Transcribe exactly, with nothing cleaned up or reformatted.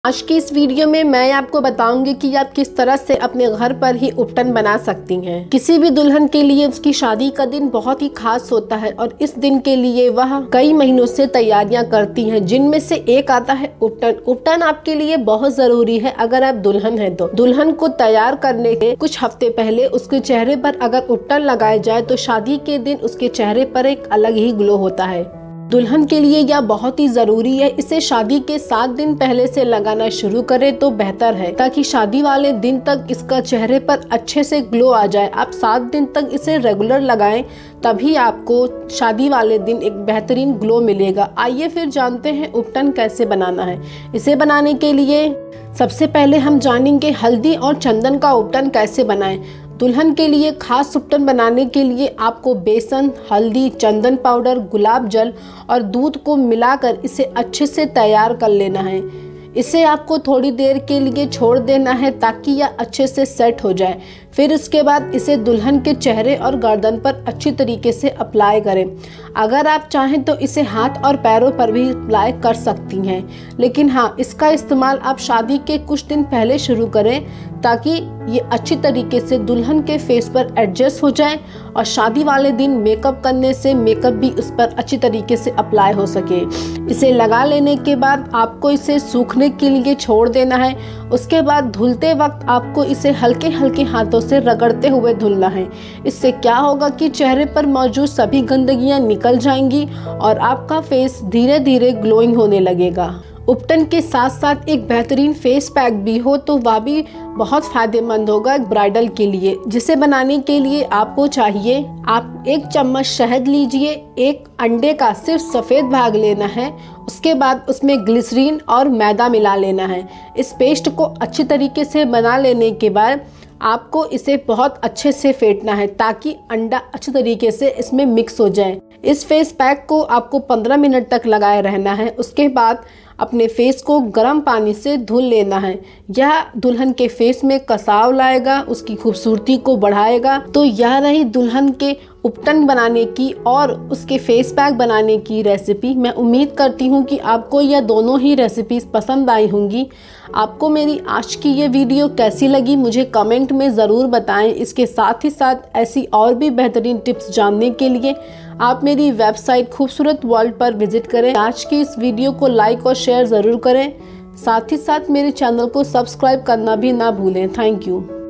आज की इस वीडियो में मैं आपको बताऊंगी कि आप किस तरह से अपने घर पर ही उपटन बना सकती हैं। किसी भी दुल्हन के लिए उसकी शादी का दिन बहुत ही खास होता है और इस दिन के लिए वह कई महीनों से तैयारियां करती हैं, जिनमें से एक आता है उपटन। उपटन आपके लिए बहुत जरूरी है अगर आप दुल्हन हैं तो। दुल्हन को तैयार करने के कुछ हफ्ते पहले उसके चेहरे पर अगर उपटन लगाया जाए तो शादी के दिन उसके चेहरे पर एक अलग ही ग्लो होता है। दुल्हन के लिए यह बहुत ही जरूरी है। इसे शादी के सात दिन पहले से लगाना शुरू करें तो बेहतर है, ताकि शादी वाले दिन तक इसका चेहरे पर अच्छे से ग्लो आ जाए। आप सात दिन तक इसे रेगुलर लगाएं, तभी आपको शादी वाले दिन एक बेहतरीन ग्लो मिलेगा। आइए फिर जानते हैं उपटन कैसे बनाना है। इसे बनाने के लिए सबसे पहले हम जानेंगे हल्दी और चंदन का उपटन कैसे बनाएं। दुल्हन के लिए खास उपटन बनाने के लिए आपको बेसन, हल्दी, चंदन पाउडर, गुलाब जल और दूध को मिलाकर इसे अच्छे से तैयार कर लेना है। इसे आपको थोड़ी देर के लिए छोड़ देना है ताकि यह अच्छे से सेट हो जाए। फिर इसके बाद इसे दुल्हन के चेहरे और गर्दन पर अच्छी तरीके से अप्लाई करें। अगर आप चाहें तो इसे हाथ और पैरों पर भी अप्लाई कर सकती हैं, लेकिन हाँ, इसका इस्तेमाल आप शादी के कुछ दिन पहले शुरू करें ताकि ये अच्छी तरीके से दुल्हन के फेस पर एडजस्ट हो जाए और शादी वाले दिन मेकअप करने से मेकअप भी उस पर अच्छी तरीके से अप्लाई हो सके। इसे लगा लेने के बाद आपको इसे सूखने के लिए छोड़ देना है। उसके बाद धुलते वक्त आपको इसे हल्के हल्के हाथों से रगड़ते हुए धुलना है। इससे क्या होगा कि चेहरे पर मौजूद सभी गंदगियां निकल जाएंगी और आपका फेस धीरे धीरे ग्लोइंग होने लगेगा। उपटन के साथ साथ एक बेहतरीन फेस पैक भी हो तो वह भी बहुत फायदेमंद होगा ब्राइडल के लिए। जिसे बनाने के लिए आपको चाहिए, आप एक चम्मच शहद लीजिए, एक अंडे का सिर्फ सफ़ेद भाग लेना है। उसके बाद उसमें ग्लिसरीन और मैदा मिला लेना है। इस पेस्ट को अच्छी तरीके से बना लेने के बाद आपको इसे बहुत अच्छे से फेंटना है ताकि अंडा अच्छी तरीके से इसमें मिक्स हो जाए। इस फेस पैक को आपको पंद्रह मिनट तक लगाए रहना है। उसके बाद अपने फेस को गर्म पानी से धुल लेना है। यह दुल्हन के फेस में कसाव लाएगा, उसकी खूबसूरती को बढ़ाएगा। तो यह रही दुल्हन के उपटन बनाने की और उसके फेस पैक बनाने की रेसिपी। मैं उम्मीद करती हूँ कि आपको यह दोनों ही रेसिपीज़ पसंद आई होंगी। आपको मेरी आज की ये वीडियो कैसी लगी मुझे कमेंट में ज़रूर बताएं। इसके साथ ही साथ ऐसी और भी बेहतरीन टिप्स जानने के लिए आप मेरी वेबसाइट खूबसूरत वर्ल्ड पर विजिट करें। आज की इस वीडियो को लाइक और शेयर ज़रूर करें। साथ ही साथ मेरे चैनल को सब्सक्राइब करना भी ना भूलें। Thank you.